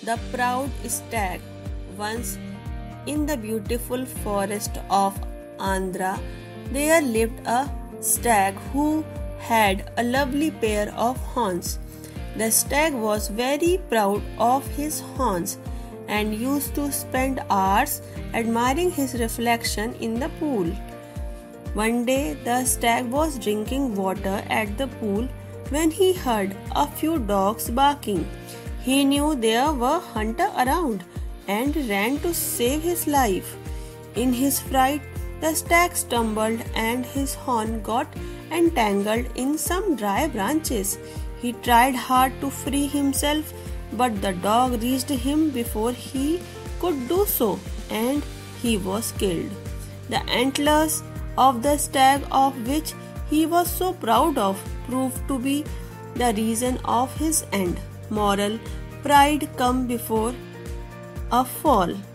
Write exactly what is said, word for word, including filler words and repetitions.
The proud stag. Once in the beautiful forest of Andhra, there lived a stag who had a lovely pair of horns. The stag was very proud of his horns and used to spend hours admiring his reflection in the pool. One day, the stag was drinking water at the pool when he heard a few dogs barking. He knew there were hunters around and ran to save his life. In his fright, the stag stumbled and his horn got entangled in some dry branches. He tried hard to free himself, but the dog reached him before he could do so, and he was killed. The antlers of the stag, of which he was so proud of, proved to be the reason of his end. Moral: pride comes before a fall.